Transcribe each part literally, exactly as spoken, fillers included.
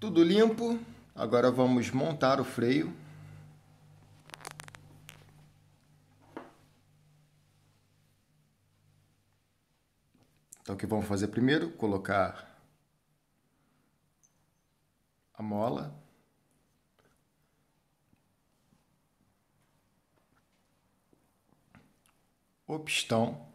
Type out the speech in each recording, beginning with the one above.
Tudo limpo. Agora vamos montar o freio. Então o que vamos fazer primeiro? Colocar a mola. O pistão.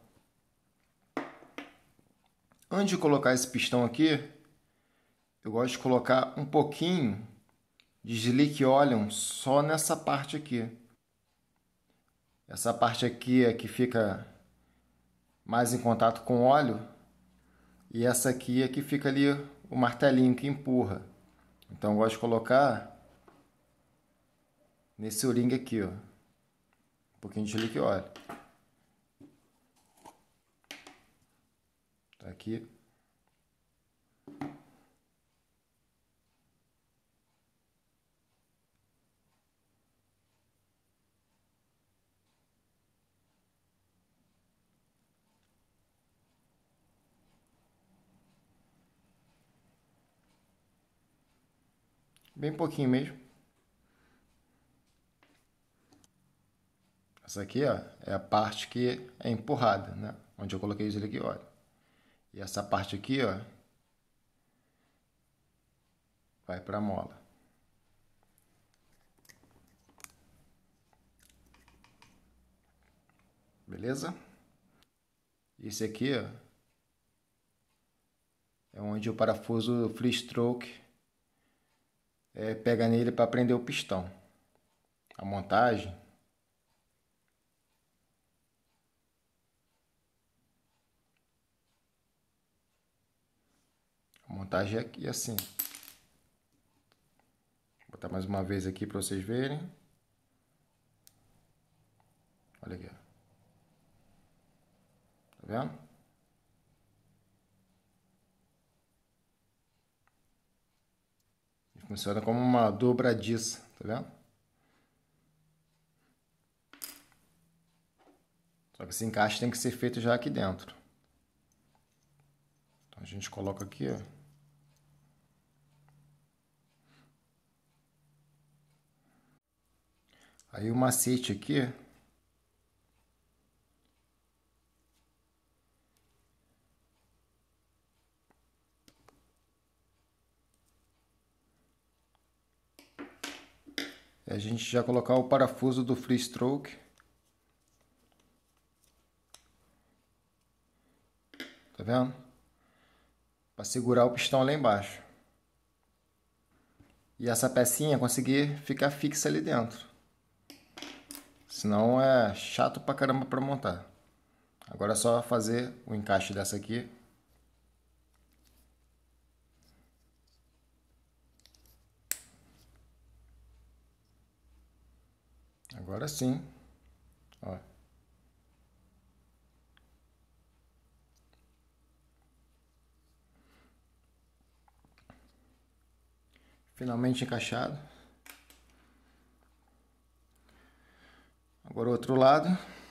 Antes de colocar esse pistão aqui, eu gosto de colocar um pouquinho de Slick Oleum só nessa parte aqui. Essa parte aqui é que fica mais em contato com o óleo, e essa aqui é que fica ali o martelinho que empurra. Então eu gosto de colocar nesse o-ring aqui, ó, um pouquinho de Slick Oleum. Tá aqui. Bem pouquinho mesmo. Essa aqui, ó, é a parte que é empurrada, né? Onde eu coloquei o Slick Oleum. E essa parte aqui, ó, vai para a mola. Beleza? Esse aqui, ó, é onde o parafuso free stroke é, pega nele para prender o pistão. A montagem a montagem é aqui assim. Vou botar mais uma vez aqui para vocês verem. Olha aqui, ó. Tá vendo? Funciona como uma dobradiça, tá vendo? Só que esse encaixe tem que ser feito já aqui dentro. Então a gente coloca aqui, ó. Aí o macete aqui é a gente já colocar o parafuso do free stroke. Tá vendo? Para segurar o pistão lá embaixo. E essa pecinha conseguir ficar fixa ali dentro. Senão é chato pra caramba para montar. Agora é só fazer o encaixe dessa aqui. Agora sim. Ó. Finalmente encaixado. Agora o outro lado.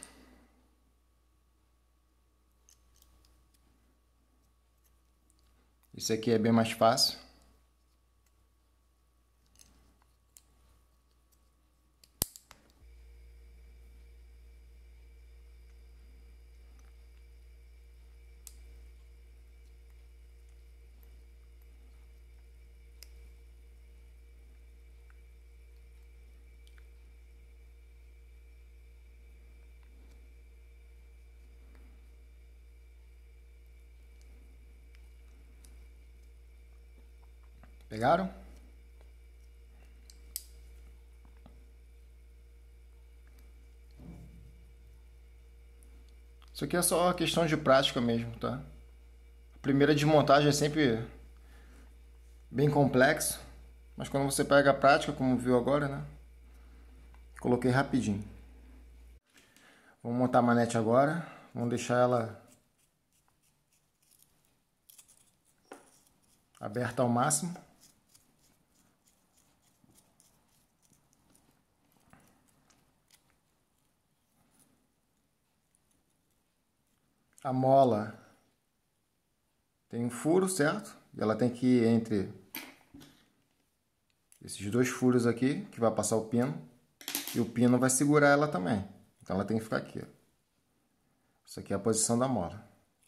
Isso aqui é bem mais fácil. Pegaram? Isso aqui é só questão de prática mesmo, tá? A primeira desmontagem é sempre bem complexo, mas quando você pega a prática, como viu agora, né? Coloquei rapidinho. Vamos montar a manete agora. Vamos deixar ela aberta ao máximo. A mola tem um furo, certo? E ela tem que ir entre Esses dois furos aqui, que vai passar o pino, e o pino vai segurar ela também. Então ela tem que ficar aqui, ó. Isso aqui é a posição da mola.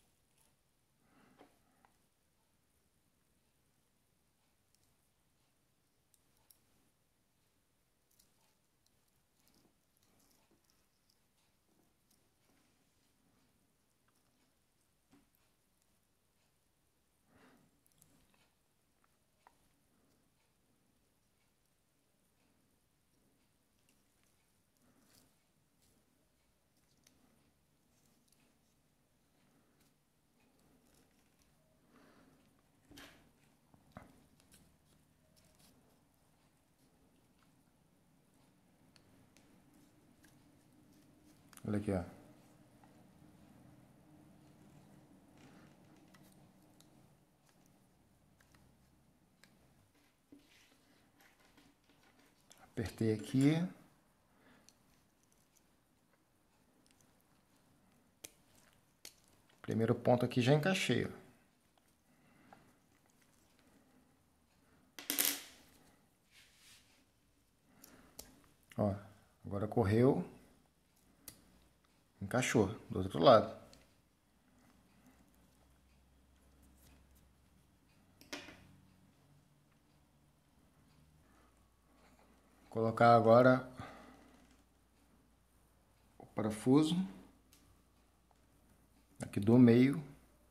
Olha aqui, ó. Apertei aqui. Primeiro ponto aqui já encaixei, ó. Ó, agora correu, encaixou do outro lado. Vou colocar agora o parafuso aqui do meio.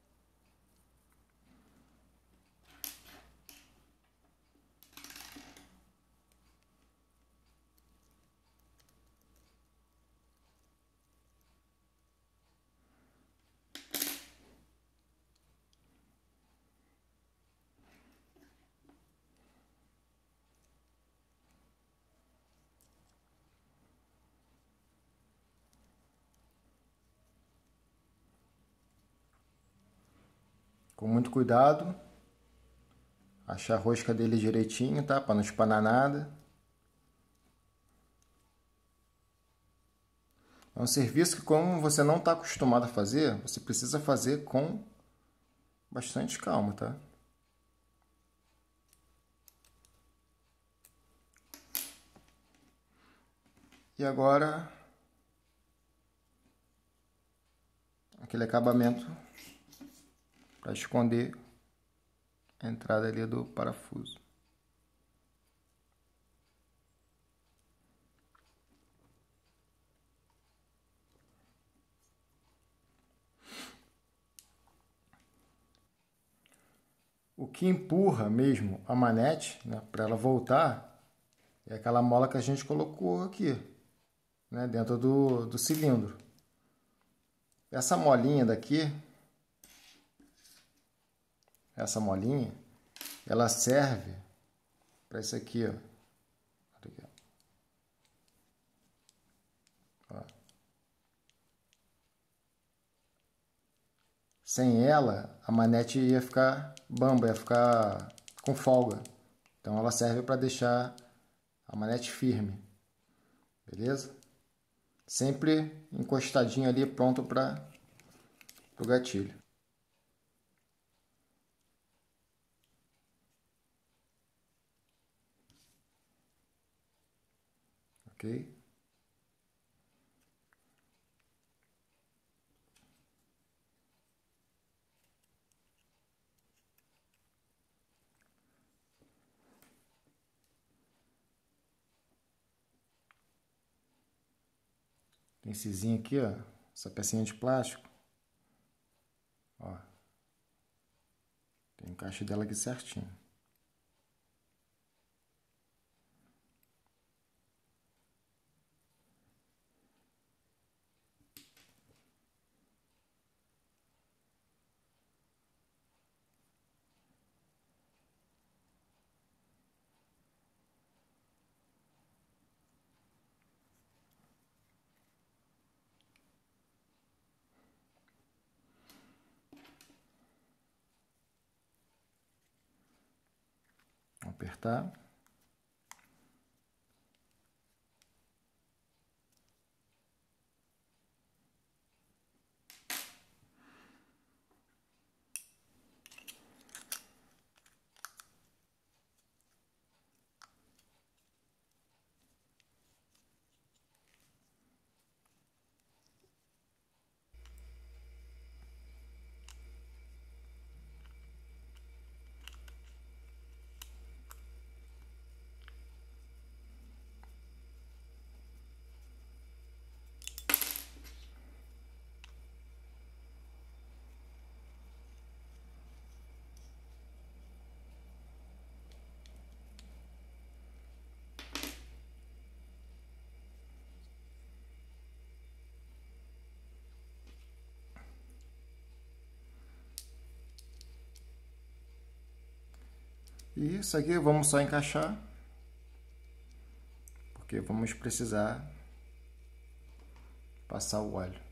Com muito cuidado, achar a rosca dele direitinho, tá? Para não espanar nada. É um serviço que, como você não está acostumado a fazer, você precisa fazer com bastante calma, tá? E agora, aquele acabamento para esconder a entrada ali do parafuso. O que empurra mesmo a manete, né, para ela voltar, é aquela mola que a gente colocou aqui, né, dentro do, do cilindro. Essa molinha daqui, essa molinha, ela serve para isso aqui, ó. Aqui, ó. Sem ela, a manete ia ficar bamba, ia ficar com folga. Então ela serve para deixar a manete firme, beleza? Sempre encostadinho ali, pronto para o gatilho. Ok? Tem essezinho aqui, ó, essa pecinha de plástico, ó, tem o encaixe dela aqui certinho. Vou apertar. E isso aqui vamos só encaixar, porque vamos precisar passar o óleo.